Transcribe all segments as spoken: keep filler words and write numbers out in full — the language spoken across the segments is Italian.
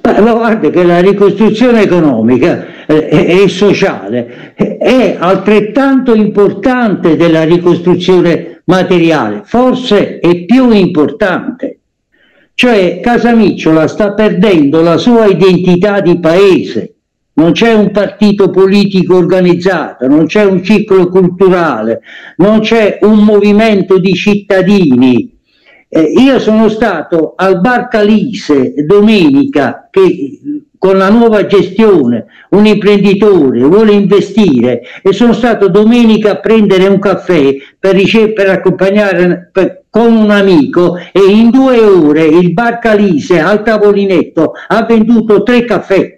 Ma guarda che la ricostruzione economica eh, e sociale è altrettanto importante della ricostruzione materiale, forse è più importante. Cioè Casamicciola sta perdendo la sua identità di paese, non c'è un partito politico organizzato, non c'è un ciclo culturale, non c'è un movimento di cittadini. Eh, io sono stato al Bar Calise domenica, che con la nuova gestione un imprenditore vuole investire, e sono stato domenica a prendere un caffè per, per accompagnare per, con un amico, e in due ore il Bar Calise al tavolinetto ha venduto tre caffè.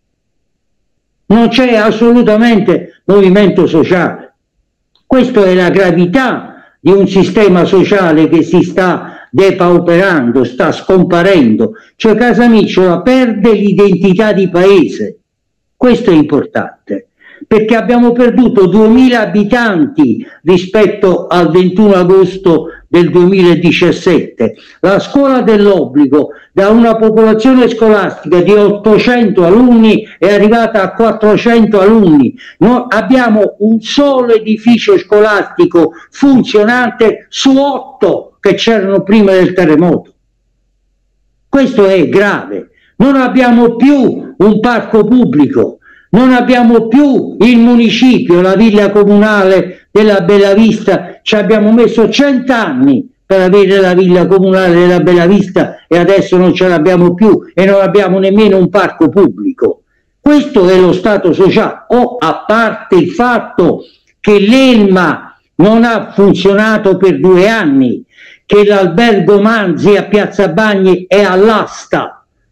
Non c'è assolutamente movimento sociale. Questa è la gravità di un sistema sociale che si sta depauperando, sta scomparendo. Cioè Casamicciola perde l'identità di paese. Questo è importante, perché abbiamo perduto duemila abitanti rispetto al ventuno agosto del duemiladiciassette. La scuola dell'obbligo, da una popolazione scolastica di ottocento alunni, è arrivata a quattrocento alunni. Noi abbiamo un solo edificio scolastico funzionante su otto che c'erano prima del terremoto. Questo è grave. Non abbiamo più un parco pubblico, non abbiamo più il municipio, la villa comunale della Bellavista. Ci abbiamo messo cent'anni per avere la villa comunale della Bellavista e adesso non ce l'abbiamo più, e non abbiamo nemmeno un parco pubblico. Questo è lo stato sociale. O a parte il fatto che l'Elma non ha funzionato per due anni, che l'albergo Manzi a Piazza Bagni è all'asta.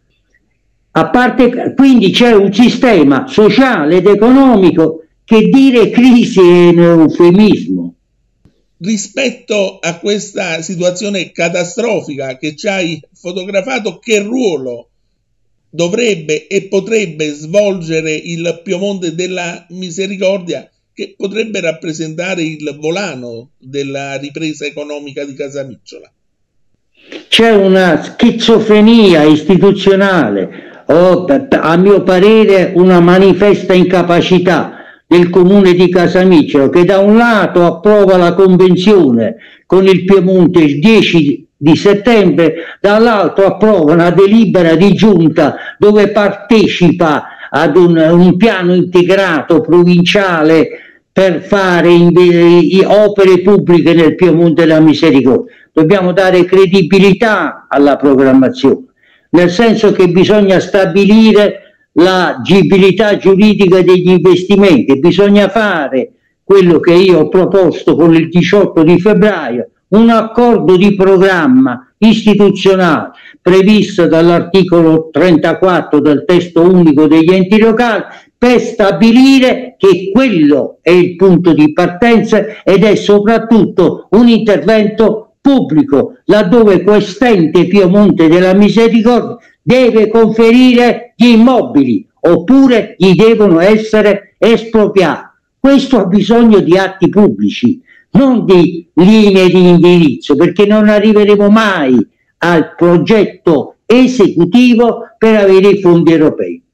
A parte, quindi c'è un sistema sociale ed economico che dire crisi è un eufemismo. Rispetto a questa situazione catastrofica che ci hai fotografato, che ruolo dovrebbe e potrebbe svolgere il Piemonte della Misericordia, che potrebbe rappresentare il volano della ripresa economica di Casamicciola? C'è una schizofrenia istituzionale, o a mio parere una manifesta incapacità del comune di Casamicciola, che da un lato approva la convenzione con il Piemonte il dieci di settembre, dall'altro approva una delibera di giunta dove partecipa ad un, un piano integrato provinciale per fare in, in, opere pubbliche nel Piemonte della Misericordia. Dobbiamo dare credibilità alla programmazione, nel senso che bisogna stabilire l'agibilità giuridica degli investimenti, bisogna fare quello che io ho proposto con il diciotto di febbraio, un accordo di programma istituzionale previsto dall'articolo trentaquattro del testo unico degli enti locali, per stabilire che quello è il punto di partenza ed è soprattutto un intervento pubblico, laddove quest'ente Piemonte della Misericordia deve conferire gli immobili oppure gli devono essere espropriati. Questo ha bisogno di atti pubblici, non di linee di indirizzo, perché non arriveremo mai al progetto esecutivo per avere i fondi europei.